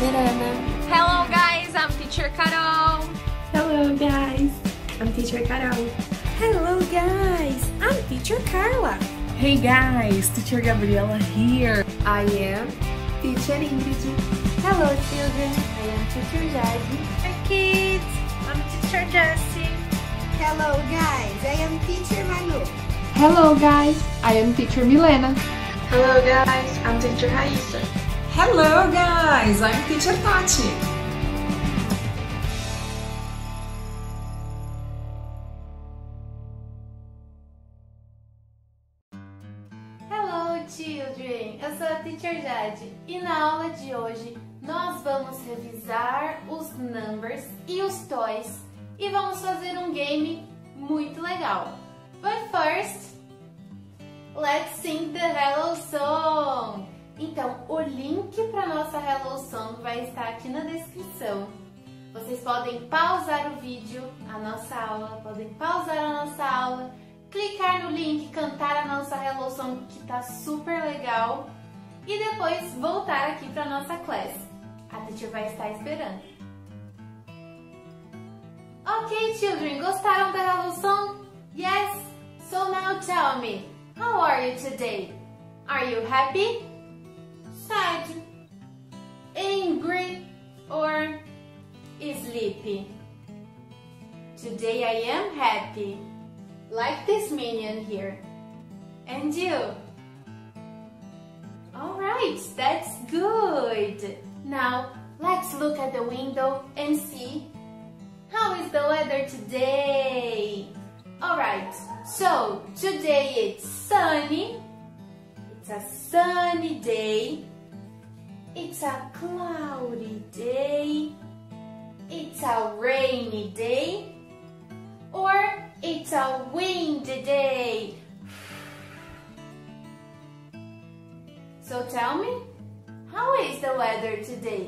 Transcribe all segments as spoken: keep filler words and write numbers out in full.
Ana. Hello guys, I'm Teacher Carol. Hello guys, I'm Teacher Carol. Hello guys, I'm Teacher Carla. Hey guys, Teacher Gabriela here. I am Teacher Ingrid. Hello children, I am Teacher Jade. Hi kids, I'm Teacher Jessie. Hello guys, I am Teacher Manu. Hello guys, I am Teacher Milena. Hello guys, I'm Teacher Raissa. Hello guys, I'm Teacher Tati. Hello children, eu sou a Teacher Jade e na aula de hoje nós vamos revisar os numbers e os toys e vamos fazer um game muito legal. But first, let's sing the Hello Song! Então, o link para nossa Hello Song vai estar aqui na descrição. Vocês podem pausar o vídeo, a nossa aula, podem pausar a nossa aula, clicar no link, cantar a nossa Hello Song que tá super legal e depois voltar aqui para nossa classe. A teacher vai estar esperando. Ok, children, gostaram da Hello Song? Yes? So now tell me, how are you today? Are you happy? Sad? Angry? Or sleepy? Today I am happy. Like this minion here. And you? Alright, that's good. Now, let's look at the window and see how is the weather today. Alright, so today it's sunny. It's a sunny day. It's a cloudy day. It's a rainy day. Or it's a windy day. So tell me, how is the weather today?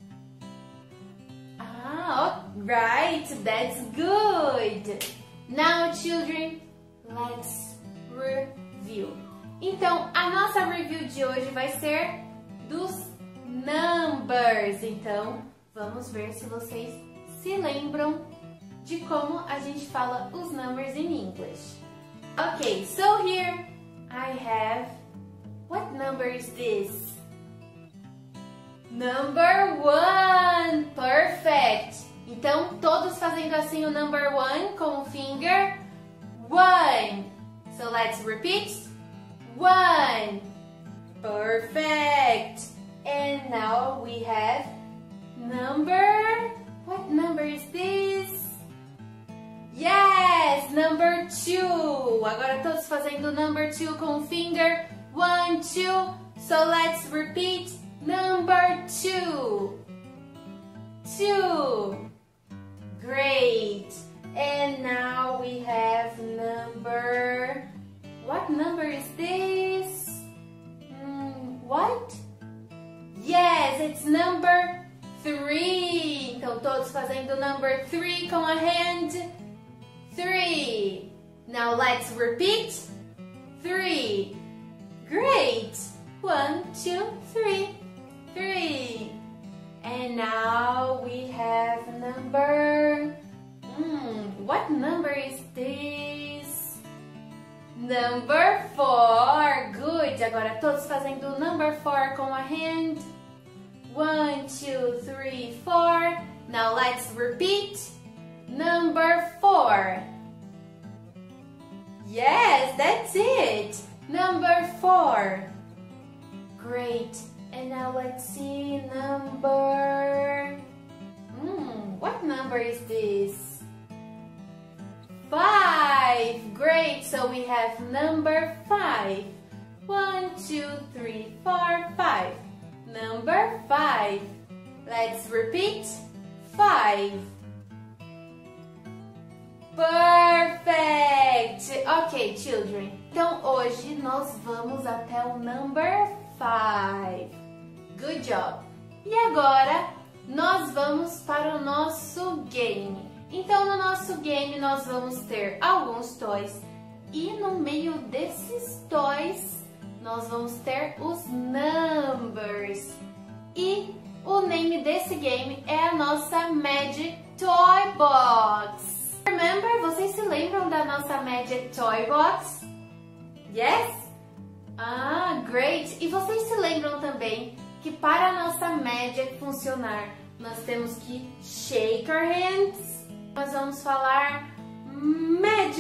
Ah, right, that's good. Now, children, let's review. Então, a nossa review de hoje vai ser dos numbers. Então, vamos ver se vocês se lembram de como a gente fala os numbers in English. Okay, so here I have, what number is this? Number one, perfect! Então, todos fazendo assim o number one com o finger, one. So let's repeat, one, perfect! And now we have number, what number is this? Yes, number two. Agora todos fazendo number two com o finger. One, two. So let's repeat. Number two. Two. Great. And now we have number. What number is this? Hmm, what? Yes, it's number three. Então todos fazendo number three com a hand. Three. Now let's repeat. Three. Great. One, two, three. Three. And now we have number. Hmm, what number is this? Number four. Good. Agora todos fazendo number four com a hand. One, two, three, four. Now let's repeat. Number four. Yes, that's it. Number four. Great. And now let's see number. Hmm, what number is this? Five. Great. So we have number five. One, two, three, four, five. Number five. Let's repeat. Five. Perfect! Ok, children. Então hoje nós vamos até o number five. Good job! E agora nós vamos para o nosso game. Então no nosso game nós vamos ter alguns toys e no meio desses toys nós vamos ter os numbers. E O name desse game é a nossa Magic Toy Box. Remember? Vocês se lembram da nossa Magic Toy Box? Yes? Ah, great! E vocês se lembram também que para a nossa Magic funcionar, nós temos que shake our hands. Nós vamos falar Magic!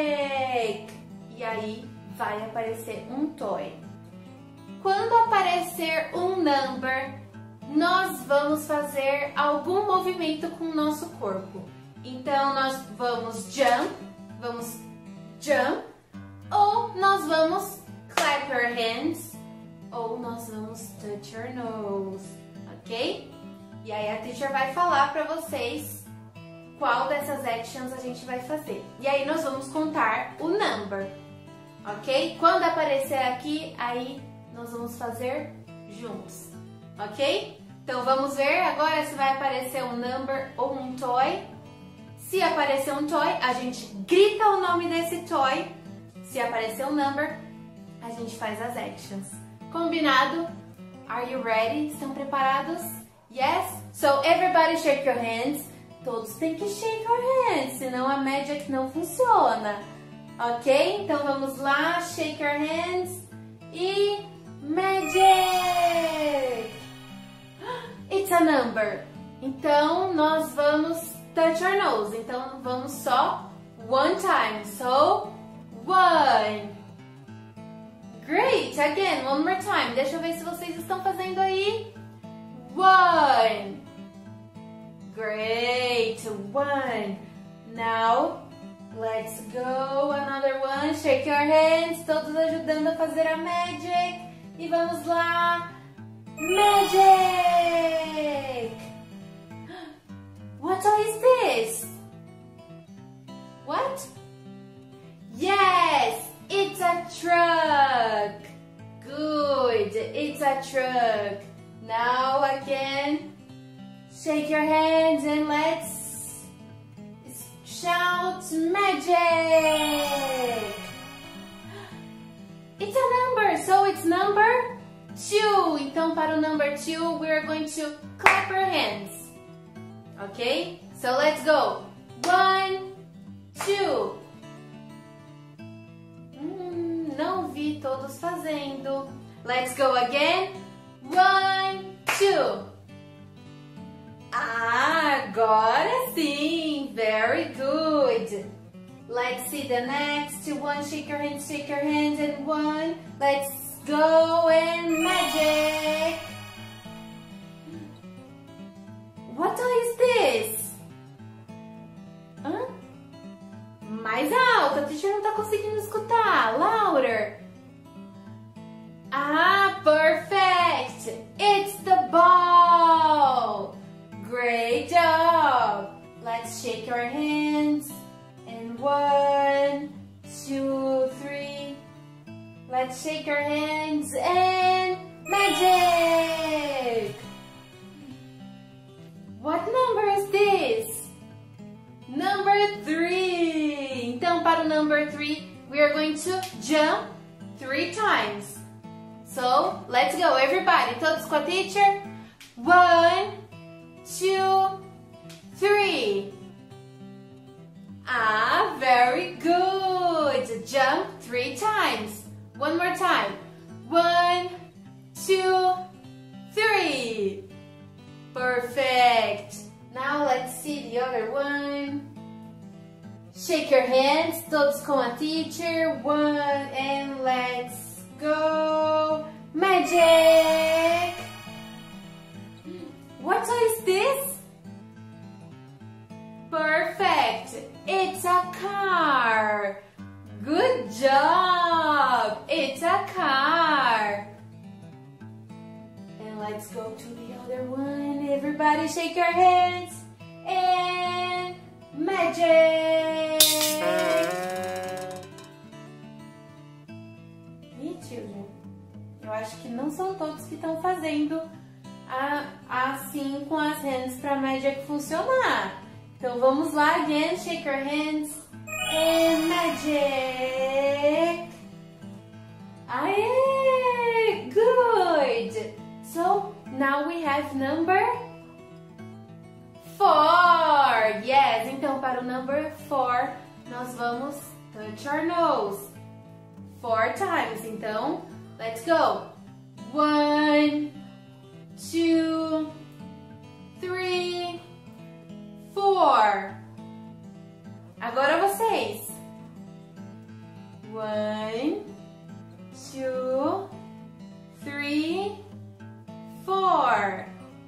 E aí vai aparecer um toy. Quando aparecer um number, nós vamos fazer algum movimento com o nosso corpo. Então, nós vamos jump, vamos jump, ou nós vamos clap our hands, ou nós vamos touch our nose, ok? E aí a teacher vai falar para vocês qual dessas actions a gente vai fazer. E aí nós vamos contar o number, ok? Quando aparecer aqui, aí nós vamos fazer juntos, ok? Então vamos ver agora se vai aparecer um number ou um toy. Se aparecer um toy, a gente grita o nome desse toy. Se aparecer um number, a gente faz as actions. Combinado? Are you ready? Estão preparados? Yes? So everybody shake your hands. Todos têm que shake your hands, senão a Magic não funciona. Ok? Então vamos lá, shake your hands e Magic! It's a number. Então nós vamos touch our nose. Então vamos só one time. So, one. Great! Again, one more time. Deixa eu ver se vocês estão fazendo aí. One. Great. One. Now, let's go. Another one. Shake your hands. Todos ajudando a fazer a Magic. E vamos lá. Magic! What is this? What? Yes, it's a truck. Good, it's a truck. Now again, shake your hands and let's shout magic. It's a number, so it's number two. Então para o number two, we're going to clap our hands. Okay, so let's go. One, two. Hum, não vi todos fazendo. Let's go again. One, two. Ah, agora sim. Very good. Let's see the next one. Shake your hands, shake your hands, and one. Let's go and magic. What is this? Hã? Mais alto, a teacher não tá conseguindo escutar. Louder. Ah, perfect. It's the ball. Great job. Let's shake our hands. And one, two, three. Let's shake our hands and magic. What number is this? Number three. Então, para o number three, we are going to jump three times. So, let's go, everybody. Todos com a teacher. One, two, three. Ah, very good. Jump three times. One more time. One, two, three. Perfect. Now let's see the other one. Shake your hands, todos com a teacher. One, and let's go. Magic. What is this? Perfect. It's a car. Good job. It's a car. And let's go to the other one. Everybody shake your hands. And magic. E children, eu acho que não são todos que estão fazendo a, assim com as hands para magic funcionar. Então vamos lá, again, shake your hands and magic. Aye, good. So now we have number number four, nós vamos touch our nose four times. Então, let's go. One, two, three, four. Agora vocês. One, two, three, four.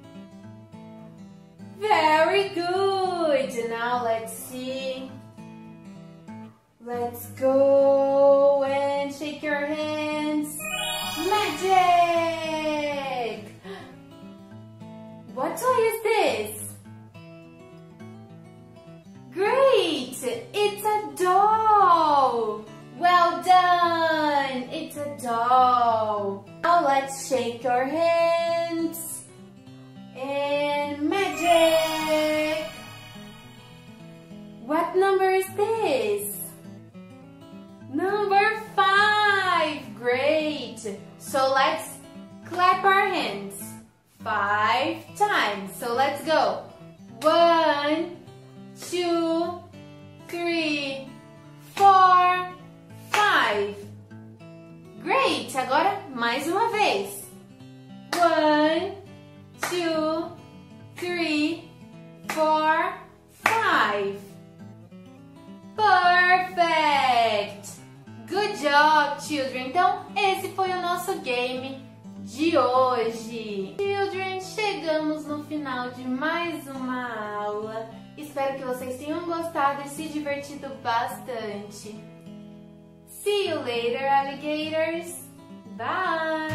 Very good. Now let's see. Let's go and shake your hands. Magic! What toy is this? Great! It's a doll! Well done! It's a doll. Now let's shake your hands. And magic! What number is this? Number five! Great! So let's clap our hands five times. So let's go. One, two, three, four, five. Great! Agora mais uma vez. One, two, three, four, five. Perfect! Good job, children! Então, esse foi o nosso game de hoje. Children, chegamos no final de mais uma aula. Espero que vocês tenham gostado e se divertido bastante. See you later, alligators! Bye!